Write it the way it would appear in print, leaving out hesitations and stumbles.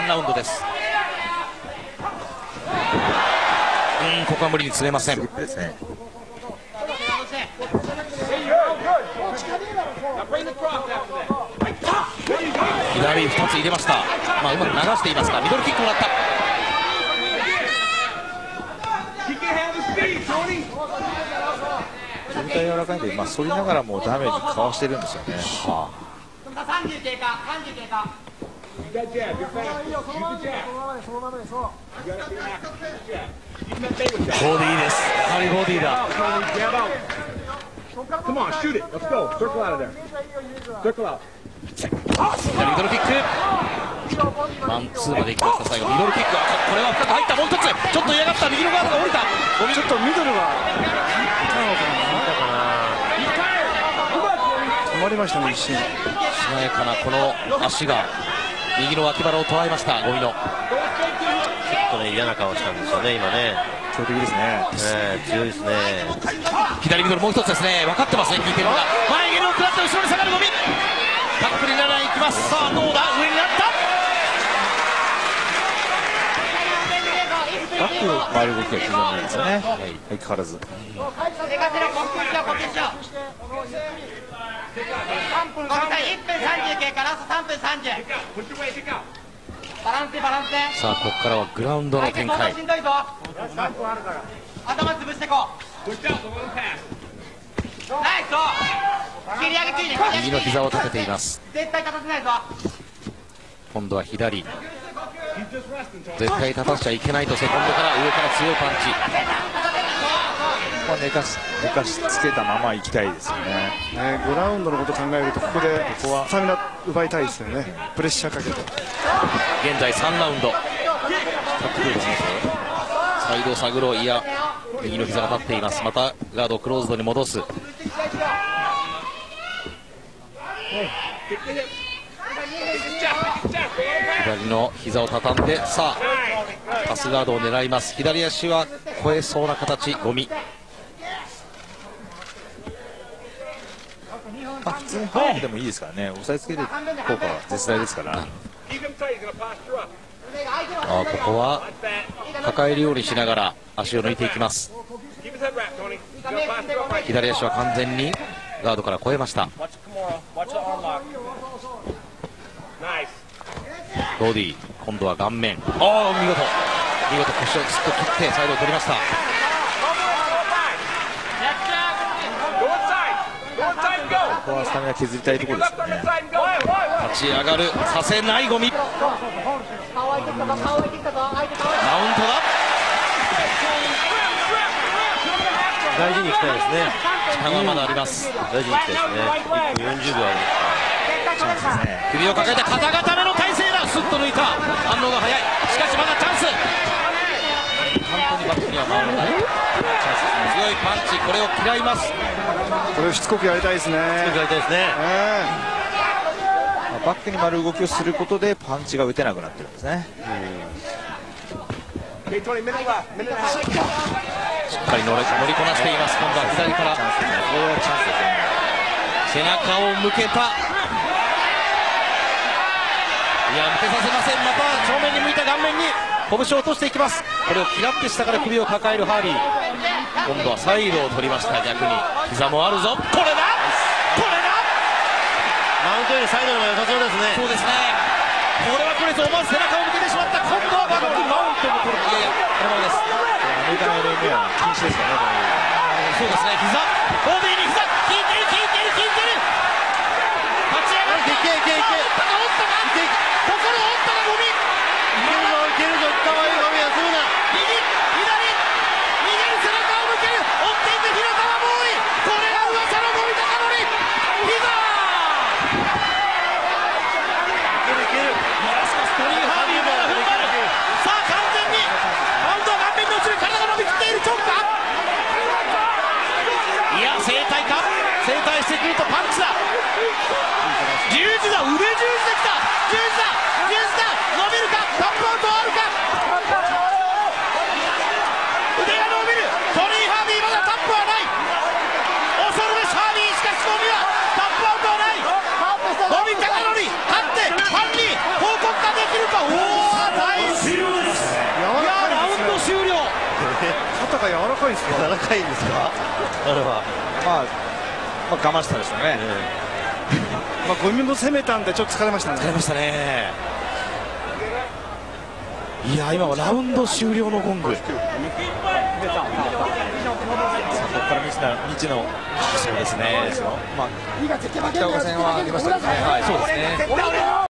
3ラウンドです。ここは無理に詰めません。左2つ入れました。うまく流していますがミドルキックもらった。 状態柔らかいんで、反りながらもダメージかわしてるんですよね。 ボディです。やはりボディだ。ミドルキック。マンツーまで行きました。最後ミドルキック。これは深く入った。もう一つちょっと嫌がった右のガードが降りた。 ちょっとミドルが止まりましたね。一瞬しなやかなこの足が右の脇腹を捉えました。ゴミのちょっとね嫌な顔したんですよね今ね。 強敵ですね。 強いですね。左ミドルもう一つですね。分かってますね。効いてるのが前蹴りを食らって後ろに下がるゴミ。タックルにならないいきます。さあどうだ。上になった。 バックを回る動きが非常にいいですよね。相変わらず。 1分30経過、ラスト3分30。バランスバランス。 さあここからはグラウンドの展開。 しんどいぞ。頭潰してこう。ナイス。切り上げついて。 右の膝を立てています。 絶対立たせないぞ。 今度は左。絶対立たせちゃいけないとセコンドから上から強いパンチ。 寝かしつけたまま行きたいですよね。 5ラウンドのことを考えるとここでスタミナ奪いたいですよね。プレッシャーかけて。 現在3ラウンド。サイドサグロ、いや右の膝が立っています。またガードをクローズドに戻す。左の膝を畳んで、さあパスガードを狙います。左足は越えそうな形。ゴミ。 普通にハーフでもいいですからね。押さえつける効果は絶大ですから。 ここは抱えるようにしながら足を抜いていきます。左足は完全にガードから越えました。ボディ、今度は顔面。見事腰をずっと切ってサイドを取りました。 ここはスタミナ削りたいところですよね。 立ち上がるさせないゴミ。マウントだ。 大事にいきたいですね。 時間はまだあります。 大事にいきたいですね。1分40秒ありますから。 首を抱えて肩固めの体勢だ。スッと抜いた。反応が早い。しかしまだチャンス。本当にバックには回らない。強いパンチ、これを嫌います。 これをしつこくやりたいですね。 バックに回る動きをすることでパンチが打てなくなってるんですね。 しっかり乗りこなしています。今度は左から背中を向けた。いや、向けさせません。また正面に向いた顔面に拳を落としていきます。これを嫌って下から首を抱えるハーリー。今度はサイドを取りました。逆に膝もあるぞ。これだ。 マウントよりサイドの方が良さそうですね。 そうですね。これはこれぞ。思わず背中を向けてしまった。今度はバックマウントも取る。いやいや、これまでです。 アメリカの LMA は禁止ですからね。 そうですね。膝、ボディに膝、効いてる。立ち上がって。折ったか。心を折ったかゴミ。 いけるぞ。かわいいゴミはするな。 右、左、逃げる背中を向ける。追っていく平川ボーイ。これが噂のゴミ高則。膝。ストリーハーリーまだ踏ん張る。さあ完全にマウンドは顔面の後ろに体が伸びきっている。チョークか。いや、整体してくるとパン肩が柔らかいんですか。 柔らかいんですか、あれは。 我慢したでしょうね。 5人分攻めたんでちょっと疲れましたね。 疲れましたね。いや今はラウンド終了のゴング。 ここから未知のそうですね。 北岡戦はありましたけどね。 そうですね。